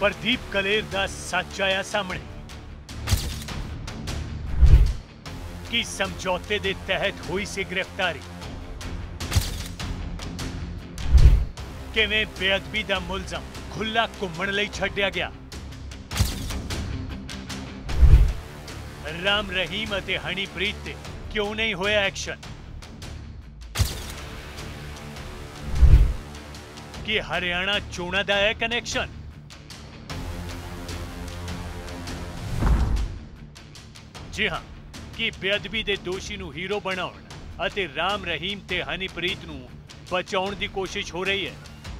प्रदीप कलेर दा सच आया सामने कि समझौते दे तहत हुई सी गिरफ्तारी, किवें बेअदबी दा मुलजम खुला घुम्मण लई छड्डिया गया। राम रहीम अते हनीप्रीत ते क्यों नहीं होया एक्शन? कि हरियाणा चोणां दा है कनैक्शन? जी हाँ, कि बेअदबी दे दोषी नूं हीरो बनाउण अते राम रहीम ते हनीप्रीत नूं बचाउण दी कोशिश हो रही है।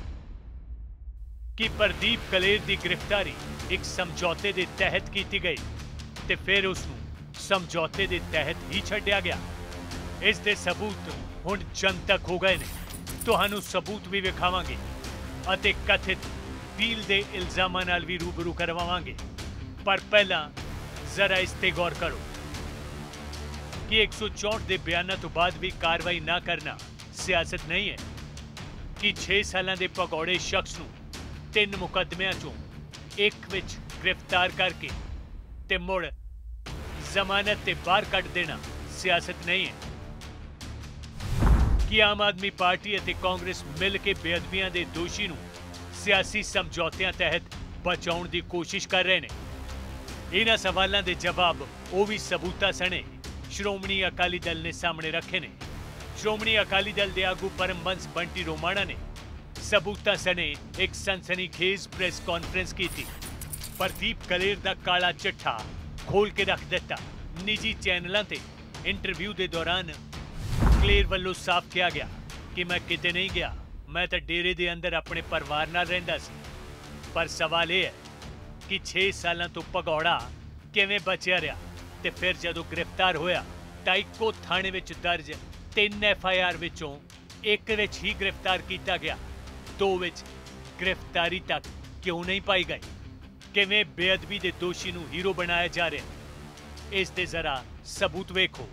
कि प्रदीप कलेर दी गिरफ्तारी एक समझौते दे तहत की गई ते फिर उसनूं समझौते दे तहत ही छड्डिया गया। इस दे सबूत हुण जनतक हो गए ने। तुहानूं सबूत भी विखावांगे अते कथित डील दे इल्जामां नाल भी रूबरू करवावांगे। पर पहला जरा इस ते गौर करो कि 164 दे बयानां तो बाद भी कार्रवाई ना करना सियासत नहीं है। कि 6 सालां दे भगौड़े शख्स नूं 3 मुकदमियां चों एक विच गिरफ्तार करके ते मुड़ जमानत ते बाहर कट देना सियासत नहीं है। कि आम आदमी पार्टी अते कांग्रेस मिल के बेअदबियां दे दोषी नूं सियासी समझौतियां तहत बचाउण दी कोशिश कर रहे हैं। इन्हां सवालों के जवाब वो भी सबूतां सने श्रोमणी अकाली दल ने सामने रखे ने। श्रोमणी अकाली दल के आगू परमबंस बंटी रोमाणा ने सबूतां सने एक सनसनीखेज प्रेस कॉन्फ्रेंस की थी। प्रदीप कलेर दा काला चिट्ठा खोल के रख दिता। निजी चैनलों ते इंटरव्यू के दौरान कलेर वालों साफ किया गया कि मैं किते नहीं गया, मैं तो डेरे दे अंदर अपने परिवार नाल रहिंदा सी। पर सवाल यह है कि 6 सालों तो भगौड़ा किवें बचिया रहा ते फिर जदों गिरफ्तार होया तां इक्को थाणे विच दर्ज 3 FIR विचों एक विच ही गिरफ्तार किया गया, 2 विच गिरफ्तारी तक क्यों नहीं पाई गई? किवें बेअदबी दे दोषी नूं हीरो बनाया जा रहा? इस दे जरा सबूत वेखो।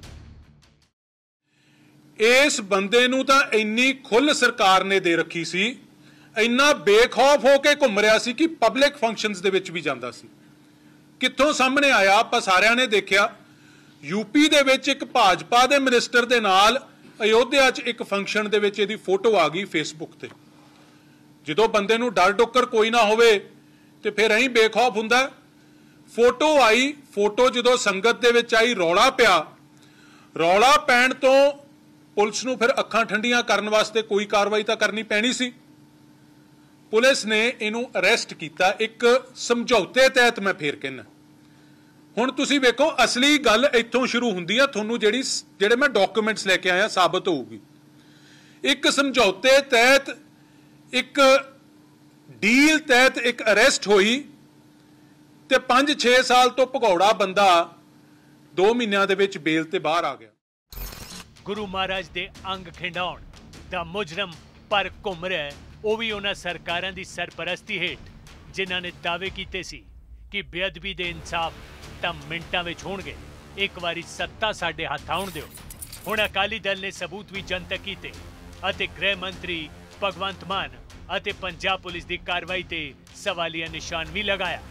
इस बंदे नूं तां इन्नी खुल सरकार ने दे रखी सी, इन्ना बेखौफ होके घुम रहा सी कि पब्लिक फंक्शनस दे विच भी जांदा सी। कित्थों सामने आया? आपां सारिਆਂ ने देखिया। यूपी दे विच एक भाजपा दे मिनिस्टर दे नाल अयोध्या च एक फंक्शन दे विच इहदी फोटो आ गई फेसबुक ते। जदों बंदे नूं डर डुक्कर कोई ना होवे ते फिर अहीं बेखौफ हुंदा। फोटो आई, फोटो जदों संगत दे विच आई, रौला पिया। रौला पैण तो पुलिस नूं फिर अखां ठंडियां करन वास्ते कोई कार्रवाई तां करनी पैणी सी। पुलिस ने इनू अरेस्ट किया एक समझौते तहत। मैं फिर कहना हुण तुसीं वेखो असली गल इत्थों शुरू हुंदी है। तुहानूं जिहड़े मैं डॉक्यूमेंट्स लेके आया साबित होऊगी। एक समझौते तहत एक डील तहत एक अरेस्ट होई ते 5-6 साल तो भगौड़ा बंदा 2 महीनों दे विच बेल ते बाहर आ गया। गुरु महाराज दे अंग खिंडाउण दा मुजरम पर घुम रहा है, वो भी उन्हां सरकारां दी सरपरस्ती हेठ जिन्हां ने दावे कीते सी कि बेअदबी दे इंसाफ तां मिंटां विच होणगे। एक वारी सत्ता साडे हत्थ आउण दिओ। हुण अकाली दल ने सबूत भी जनतक कीते अते गृह मंत्री भगवंत मान अते पंजाब पुलिस दी कार्रवाई ते सवालिया निशान भी लगाया।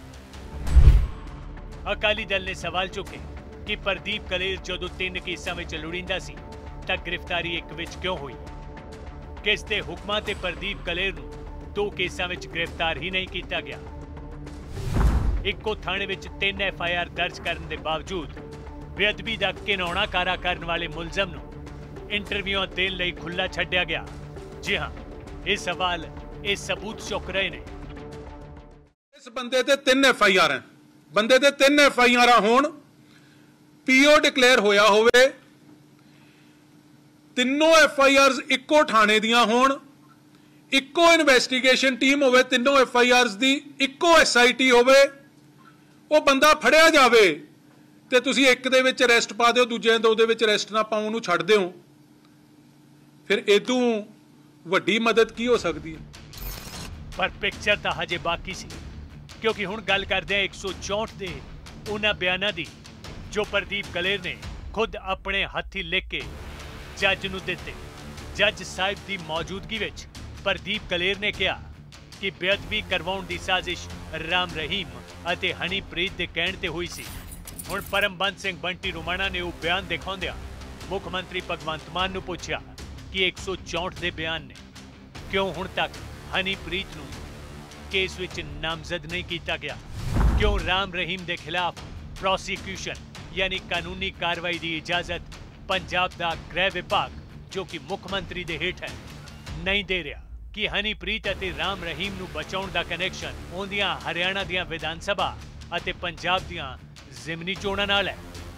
अकाली दल ने सवाल चुके कि प्रदीप कलेर जदों 3 केसां विच लुड़िंदा सी तां गिरफ्तारी एक विच क्यों हुई? किस दे हुक्मां ते प्रदीप कलेर नूं 2 केसां विच गिरफ्तार ही नहीं किया गया? इक्को थाणे विच 3 FIR दर्ज करने के बावजूद बेअदबी दा घिनौना कारा करने वाले मुलजम नूं इंटरव्यूआं देण लई खुला छड्डिया गया। जी हाँ, ये सवाल ये सबूत चुक रहे ने। इस बंदे ते 3 FIR हैं। बंदे ते 3 FIR होण, PO डिक्लेयर होया होवे, तीनों FIRs इक्को थाने दियां होण, इक्को इन्वेस्टिगेशन टीम होवे, तीनों FIRs दी इक्को SIT होवे, वो बंदा फड़िया जावे ते तुसीं एक दे विच अरेस्ट पा दिओ, दूजे दे विच अरेस्ट ना पाओ, उहनूं छड्ड दिओ। फिर इदों वड्डी मदद की हो सकती है? पर पिक्चर तो हजे बाकी सी, क्योंकि हुण गल करदे हैं 164 दे उन्हां बयानां दी जो प्रदीप कलेर ने खुद अपने हत्थी लिख के जज नूं दिते। जज साहिब की मौजूदगी विच प्रदीप कलेर ने कहा ਕਿ ਬੇਅਦਬੀ ਕਰਵਾਉਣ ਦੀ ਸਾਜ਼ਿਸ਼ ਰਾਮ ਰਹੀਮ ਅਤੇ ਹਨੀਪ੍ਰੀਤ ਦੇ ਕਹਿਣ ਤੇ ਹੋਈ ਸੀ। ਹੁਣ ਪਰਮਬੰਸ ਸਿੰਘ ਬੰਟੀ ਰੋਮਾਣਾ ਨੇ ਉਹ ਬਿਆਨ ਦਿਖਾਉਂਦਿਆਂ ਮੁੱਖ ਮੰਤਰੀ ਭਗਵੰਤ ਮਾਨ ਨੂੰ ਪੁੱਛਿਆ ਕਿ 164 ਦੇ ਬਿਆਨ ਨੇ, ਕਿਉਂ ਹੁਣ ਤੱਕ ਹਨੀਪ੍ਰੀਤ ਨੂੰ ਕੇਸ ਵਿੱਚ ਨਾਮਜ਼ਦ ਨਹੀਂ ਕੀਤਾ ਗਿਆ? ਕਿਉਂ ਰਾਮ ਰਹੀਮ ਦੇ ਖਿਲਾਫ ਪ੍ਰੋਸੀਕਿਊਸ਼ਨ यानी कानूनी कार्रवाई की इजाजत पंजाब दा गृह विभाग जो कि मुख मंत्री दे हेठ है नहीं दे रहा कि हनीप्रीत अते राम रहीम नूं बचाउण दा कनैक्शन उन्दियां हरियाणा दियां विधान सभा अते पंजाब दियां जिमनी चोणां नाल है।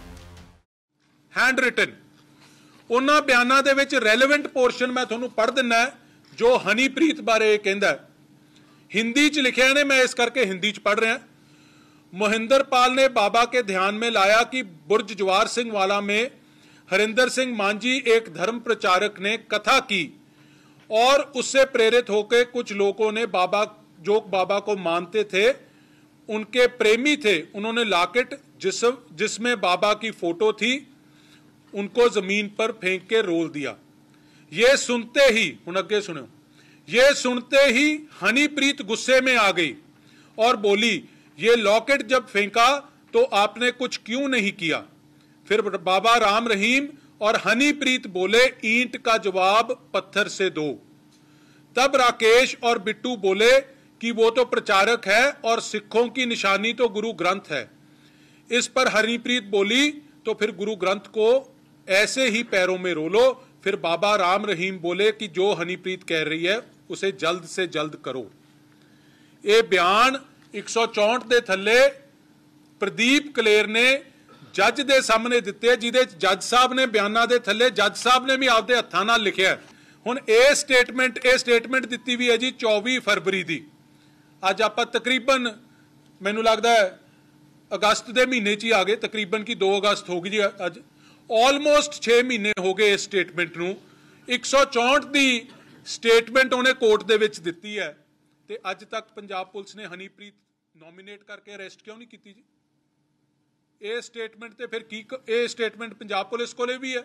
हैंड रिटन उन्हां बयानां दे विच रैलेवेंट पोर्शन मैं तुहानूं पढ़ दिना जो हनीप्रीत बारे कहंदा है। हिंदी च लिखिया ने, मैं इस करके हिंदी च पढ़ रहा। मोहिंदर पाल ने बाबा के ध्यान में लाया कि बुर्ज जवार सिंह वाला में हरिंदर सिंह मांझी एक धर्म प्रचारक ने कथा की और उससे प्रेरित होकर कुछ लोगों ने बाबा को मानते थे, उनके प्रेमी थे, उन्होंने लॉकेट जिसमें बाबा की फोटो थी उनको जमीन पर फेंक के रोल दिया। ये सुनते ही, हुण अगे सुनो, ये सुनते ही हनीप्रीत गुस्से में आ गई और बोली, ये लॉकेट जब फेंका तो आपने कुछ क्यों नहीं किया? फिर बाबा राम रहीम और हनीप्रीत बोले, ईंट का जवाब पत्थर से दो। तब राकेश और बिट्टू बोले कि वो तो प्रचारक है और सिखों की निशानी तो गुरु ग्रंथ है। इस पर हनीप्रीत बोली, तो फिर गुरु ग्रंथ को ऐसे ही पैरों में रोलो। फिर बाबा राम रहीम बोले कि जो हनीप्रीत कह रही है उसे जल्द से जल्द करो। ये बयान 164 ਦੇ ਥੱਲੇ ਪ੍ਰਦੀਪ ਕਲੇਰ ਨੇ ਜੱਜ ਦੇ ਸਾਹਮਣੇ ਦਿੱਤੇ, ਜਿਹਦੇ ਜੱਜ ਸਾਹਿਬ ਨੇ ਬਿਆਨਾਂ ਦੇ ਥੱਲੇ ਜੱਜ ਸਾਹਿਬ ਨੇ ਵੀ ਆਪਦੇ ਹੱਥਾਂ ਨਾਲ ਲਿਖਿਆ। ਹੁਣ ਇਹ ਸਟੇਟਮੈਂਟ ਦਿੱਤੀ ਵੀ ਹੈ ਜੀ 24 ਫਰਵਰੀ ਦੀ। ਅੱਜ ਆਪਾਂ ਤਕਰੀਬਨ ਮੈਨੂੰ ਲੱਗਦਾ ਹੈ ਅਗਸਤ ਦੇ ਮਹੀਨੇ 'ਚ ਹੀ ਆ ਗਏ, ਤਕਰੀਬਨ ਕਿ 2 ਅਗਸਤ ਹੋ ਗਈ ਜੀ ਅੱਜ। ਆਲਮੋਸਟ 6 ਮਹੀਨੇ ਹੋ ਗਏ ਇਸ ਸਟੇਟਮੈਂਟ ਨੂੰ। 164 ਦੀ ਸਟੇਟਮੈਂਟ ਉਹਨੇ ਕੋਰਟ ਦੇ ਵਿੱਚ ਦਿੱਤੀ ਹੈ ਤੇ ਅੱਜ ਤੱਕ ਪੰਜਾਬ ਪੁਲਿਸ ਨੇ ਹਨੀਪ੍ਰੀਤ ਨੋਮੀਨੇਟ ਕਰਕੇ ਅਰੈਸਟ ਕਿਉਂ ਨਹੀਂ ਕੀਤੀ ਜੀ? ਇਹ ਸਟੇਟਮੈਂਟ ਤੇ ਫਿਰ ਕੀ, ਇਹ ਸਟੇਟਮੈਂਟ ਪੰਜਾਬ ਪੁਲਿਸ ਕੋਲੇ ਵੀ ਹੈ।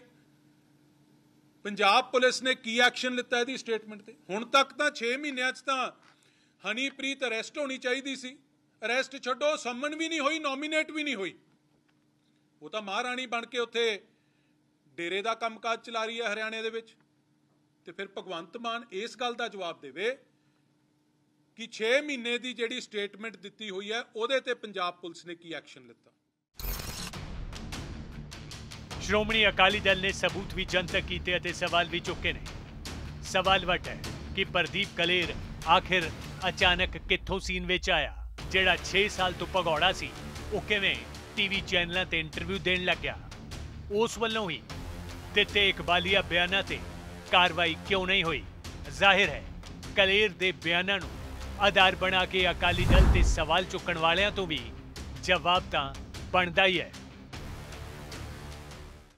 ਪੰਜਾਬ ਪੁਲਿਸ ਨੇ ਕੀ ਐਕਸ਼ਨ ਲਿੱਤਾ ਇਹਦੀ ਸਟੇਟਮੈਂਟ ਤੇ? ਹੁਣ ਤੱਕ ਤਾਂ 6 ਮਹੀਨਿਆਂ 'ਚ ਤਾਂ ਹਨੀਪ੍ਰੀਤ ਅਰੈਸਟ ਹੋਣੀ ਚਾਹੀਦੀ ਸੀ। ਅਰੈਸਟ ਛੱਡੋ, ਸਮਨ ਵੀ ਨਹੀਂ ਹੋਈ, ਨੋਮੀਨੇਟ ਵੀ ਨਹੀਂ ਹੋਈ। ਉਹ ਤਾਂ ਮਹਾਰਾਣੀ ਬਣ ਕੇ ਉੱਥੇ ਡੇਰੇ ਦਾ ਕੰਮਕਾਜ ਚਲਾ ਰਹੀ ਹੈ ਹਰਿਆਣੇ ਦੇ ਵਿੱਚ। ਤੇ ਫਿਰ ਭਗਵੰਤ ਮਾਨ ਇਸ ਗੱਲ ਦਾ ਜਵਾਬ ਦੇਵੇ कि 6 ਮਹੀਨੇ ਦੀ ਜਿਹੜੀ ਸਟੇਟਮੈਂਟ ਦਿੱਤੀ ਹੋਈ ਹੈ ਉਹਦੇ ਤੇ ਪੰਜਾਬ ਪੁਲਿਸ ਨੇ ਕੀ ਐਕਸ਼ਨ ਲਿੱਤਾ। ਸ਼੍ਰੋਮਣੀ ਅਕਾਲੀ ਦਲ ਨੇ ਸਬੂਤ ਵੀ ਜਨਤਕ ਕੀਤੇ ਅਤੇ ਸਵਾਲ ਵੀ ਚੁੱਕੇ ਨੇ। ਸਵਾਲ ਵੱਟ ਹੈ ਕਿ ਪ੍ਰਦੀਪ ਕਲੇਰ ਆਖਿਰ ਅਚਾਨਕ ਕਿੱਥੋਂ ਸੀਨ ਵਿੱਚ ਆਇਆ? ਜਿਹੜਾ 6 ਸਾਲ ਤੋਂ ਭਗੌੜਾ ਸੀ ਉਹ ਕਿਵੇਂ ਟੀਵੀ ਚੈਨਲਾਂ ਤੇ ਇੰਟਰਵਿਊ ਦੇਣ ਲੱਗਿਆ? ਉਸ ਵੱਲੋਂ ਹੀ ਦਿੱਤੇ ਇਕਬਾਲੀਆ ਬਿਆਨਾਂ ਤੇ ਕਾਰਵਾਈ ਕਿਉਂ ਨਹੀਂ ਹੋਈ? ਜ਼ਾਹਿਰ ਹੈ ਕਲੇਰ ਦੇ ਬਿਆਨਾਂ ਨੂੰ आधार बना के अकाली दल ते सवाल चुकण वालियां तो भी जवाब तां बनदा ही है।